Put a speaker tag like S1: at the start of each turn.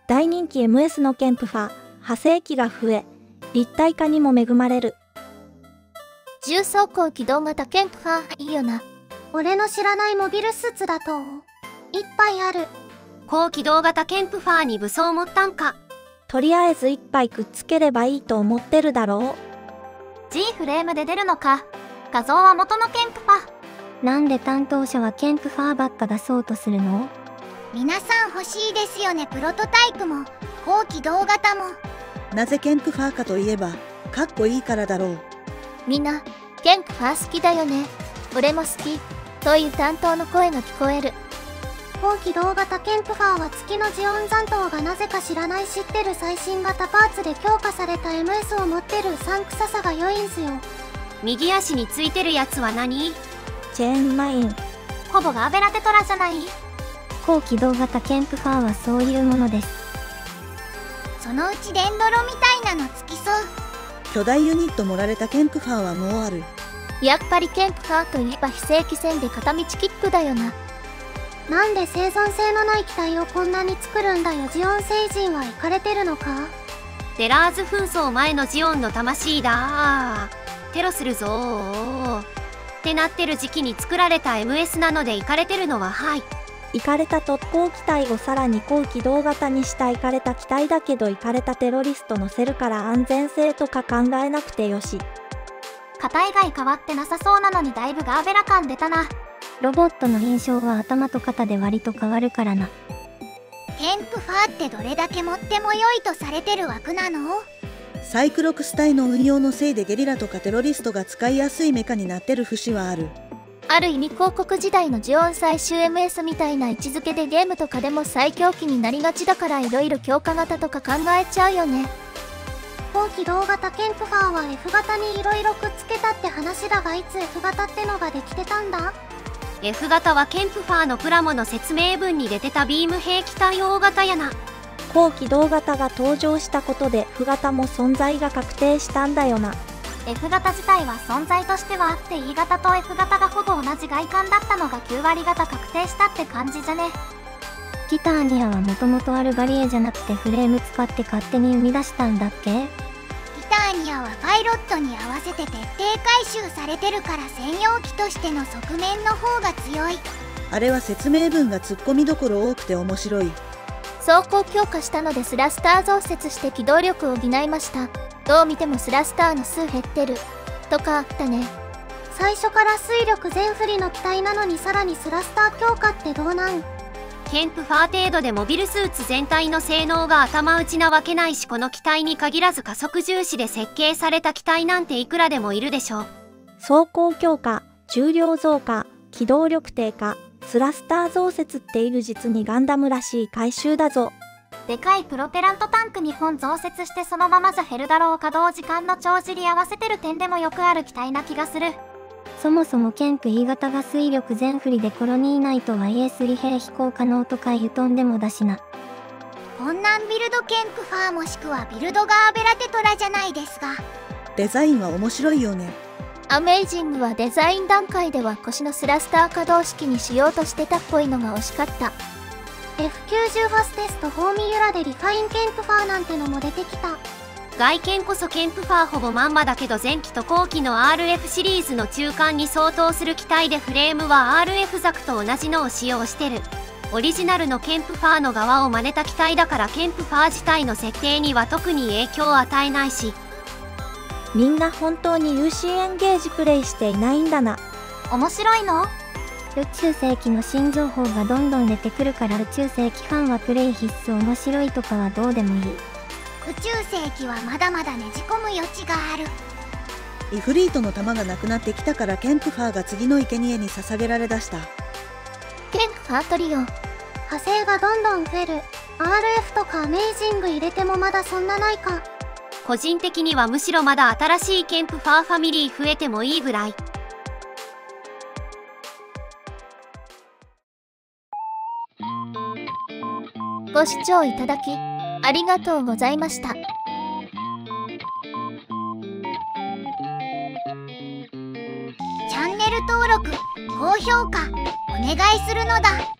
S1: 大人気 MS のケンプファー、派生機が増え、立体化にも恵まれる。
S2: 重装甲機動型ケンプファーいいよな。
S3: 俺の知らないモビルスーツだと、いっぱいある。
S4: 高機動型ケンプファーに武装持ったんか。
S1: とりあえず一杯くっつければいいと思ってるだろ
S2: う。G フレームで出るのか。画像は元のケンプファー。
S5: なんで担当者はケンプファーばっか出そうとするの？
S3: 皆さん欲しいですよね。プロトタイプも高機動型も。
S6: なぜケンプファーかといえばかっこいいからだろう。
S2: みんなケンプファー好きだよね。俺も好きという担当の声が聞こえる。
S3: 高機動型ケンプファーは月のジオン残党がなぜか知らない知ってる最新型パーツで強化された MS を持ってるうさんくささが良いんすよ。
S4: 右足についてるやつは何？
S1: チェーンマイン。
S2: ほぼガーベラテトラじゃない？
S5: 高機動型ケンプファーはそういうものです。
S3: そのうちデンドロみたいなのつきそう。
S6: 巨大ユニット盛られたケンプファーはもうある。
S2: やっぱりケンプファーといえば非正規戦で片道キックだよな。
S3: なんで生存性のない機体をこんなに作るんだよ。ジオン星人はイカれてるのか？
S4: テラーズ紛争前のジオンの魂だー。テロするぞーってなってる時期に作られた MS なのでイカれてるのははい。
S1: イカれた特攻機体をさらに高機動型にしたイカれた機体だけどイカれたテロリスト乗せるから安全性とか考えなくてよし。
S2: 型以外変わってなさそうなのにだいぶガーベラ感出たな。
S5: ロボットの印象は頭と肩で割と変わるからな。
S3: ケンプファーってどれだけ持っても良いとされてる枠なの？
S6: サイクロクス隊の運用のせいでゲリラとかテロリストが使いやすいメカになってる節はある。
S2: ある意味広告時代のジオン最終 MS みたいな位置づけでゲームとかでも最強機になりがちだからいろいろ強化型とか考えちゃうよね。
S3: 高機動型ケンプファーは F 型にいろいろくっつけたって話だがいつ F 型ってのができてたんだ？
S4: F 型はケンプファーのプラモの説明文に出てたビーム兵器対応型やな。
S1: 高機動型が登場したことで F 型も存在が確定したんだよな。
S2: F 型自体は存在としてはあって E 型と F 型がほぼ同じ外観だったのが9割型確定したって感じじゃね。
S5: ティターニアはもともとあるバリエじゃなくてフレーム使って勝手に生み出したんだっけ？
S3: ティターニアはパイロットに合わせて徹底回収されてるから専用機としての側面の方が強い。
S6: あれは説明文がツッコミどころ多くて面白い。
S2: 装甲強化したのでスラスター増設して機動力を補いました。どう見てもスラスターの数減ってるとかあったね。
S3: 最初から水力全振りの機体なのにさらにスラスター強化ってどうなん？
S4: ケンプファー程度でモビルスーツ全体の性能が頭打ちなわけないし、この機体に限らず加速重視で設計された機体なんていくらでもいるでしょう。
S1: 装甲強化、重量増加、機動力低下、スラスター増設っている実にガンダムらしい回収だぞ。
S2: でかいプロペラントタンク2本増設してそのままじゃ減るだろう。稼働時間の帳尻合わせてる点でもよくある機体な気がする。
S5: そもそもケンプ E 型が水力全振りでコロニー内とはいえ水平飛行可能とかいうとんでもだしな。
S3: こんなんビルドケンプファーもしくはビルドガーベラテトラじゃないですが。
S6: デザインは面白いよね。
S2: アメイジングはデザイン段階では腰のスラスター可動式にしようとしてたっぽいのが惜しかった。
S3: F90 ファステストフォーミュラでリファインケンプファーなんてのも出てきた。
S4: 外見こそケンプファーほぼまんまだけど前期と後期の RF シリーズの中間に相当する機体でフレームは RF ザクと同じのを使用してる。オリジナルのケンプファーの側を真似た機体だからケンプファー自体の設定には特に影響を与えないし。
S1: みんな本当に UC エンゲージプレイしていないんだな。
S2: 面白いの？
S5: 宇宙世紀の新情報がどんどん出てくるから宇宙世紀ファンはプレイ必須。面白いとかはどうでもいい。
S3: 宇宙世紀はまだまだねじ込む余地がある。
S6: イフリートの弾がなくなってきたからケンプファーが次の生贄に捧げられだした。
S2: ケンプファートリオ。
S3: 派生がどんどん増える。RF とかアメイジング入れてもまだそんなないか。
S4: 個人的にはむしろまだ新しいケンプファーファミリー増えてもいいぐらい。
S2: ご視聴いただきありがとうございました。チ
S3: ャンネル登録、高評価お願いするのだ。